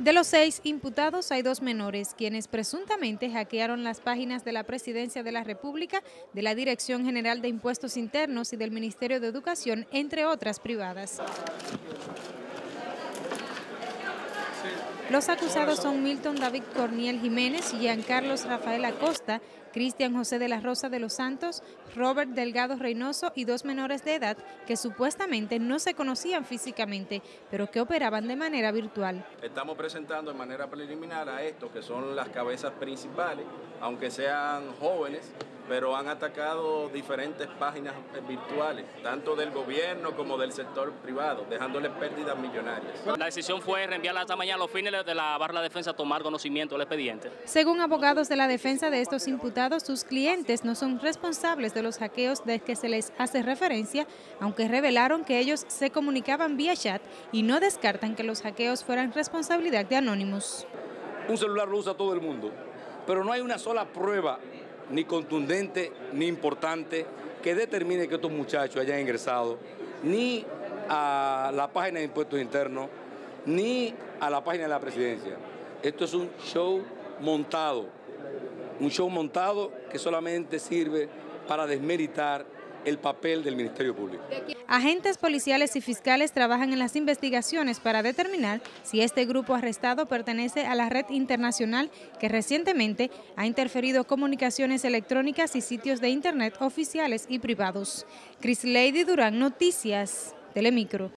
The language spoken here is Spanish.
De los 6 imputados hay 2 menores, quienes presuntamente hackearon las páginas de la Presidencia de la República, de la Dirección General de Impuestos Internos y del Ministerio de Educación, entre otras privadas. Los acusados son Milton David Corniel Jiménez, Giancarlos Rafael Acosta, Cristian José de la Rosa de los Santos, Robert Delgado Reynoso y 2 menores de edad que supuestamente no se conocían físicamente, pero que operaban de manera virtual. Estamos presentando de manera preliminar a estos que son las cabezas principales, aunque sean jóvenes, pero han atacado diferentes páginas virtuales, tanto del gobierno como del sector privado, dejándoles pérdidas millonarias. La decisión fue reenviarla esta mañana a los fines de la barra de defensa a tomar conocimiento del expediente. Según abogados de la defensa de estos imputados, sus clientes no son responsables de los hackeos de que se les hace referencia, aunque revelaron que ellos se comunicaban vía chat y no descartan que los hackeos fueran responsabilidad de anónimos. Un celular lo usa todo el mundo, pero no hay una sola prueba ni contundente ni importante que determine que estos muchachos hayan ingresado ni a la página de impuestos internos ni a la página de la presidencia. Esto es un show montado que solamente sirve para desmeritar el papel del Ministerio Público. Agentes policiales y fiscales trabajan en las investigaciones para determinar si este grupo arrestado pertenece a la red internacional que recientemente ha interferido comunicaciones electrónicas y sitios de internet oficiales y privados. Crislady Durán, Noticias Telemicro.